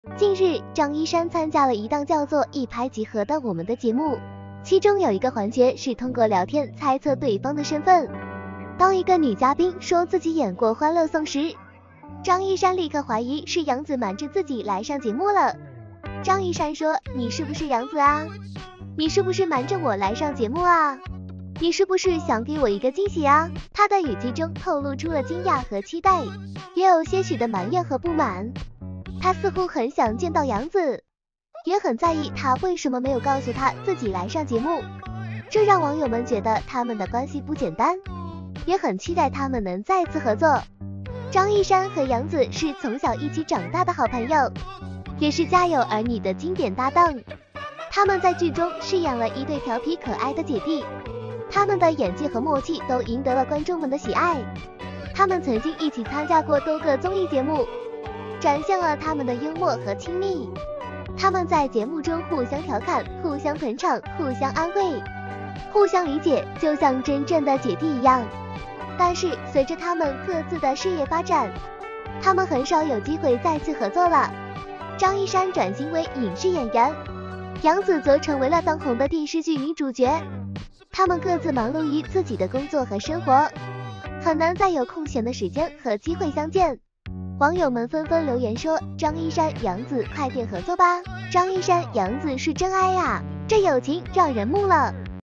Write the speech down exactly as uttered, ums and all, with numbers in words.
近日，张一山参加了一档叫做《一拍即合的我们》的节目，其中有一个环节是通过聊天猜测对方的身份。当一个女嘉宾说自己演过《欢乐颂》时，张一山立刻怀疑是杨紫瞒着自己来上节目了。张一山说：“你是不是杨紫啊？你是不是瞒着我来上节目啊？你是不是想给我一个惊喜啊？”他的语气中透露出了惊讶和期待，也有些许的埋怨和不满。他似乎很想见到杨紫，也很在意他为什么没有告诉他自己来上节目，这让网友们觉得他们的关系不简单，也很期待他们能再次合作。张一山和杨紫是从小一起长大的好朋友，也是家有儿女的经典搭档。他们在剧中饰演了一对调皮可爱的姐弟，他们的演技和默契都赢得了观众们的喜爱。他们曾经一起参加过多个综艺节目，展现了他们的幽默和亲密。他们在节目中互相调侃，互相捧场，互相安慰，互相理解，就像真正的姐弟一样。但是随着他们各自的事业发展，他们很少有机会再次合作了。张一山转型为影视演员，杨紫则成为了当红的电视剧女主角。他们各自忙碌于自己的工作和生活，很难再有空闲的时间和机会相见。网友们纷纷留言说：“张一山、杨紫快点合作吧！张一山、杨紫是真爱呀，这友情让人目了。”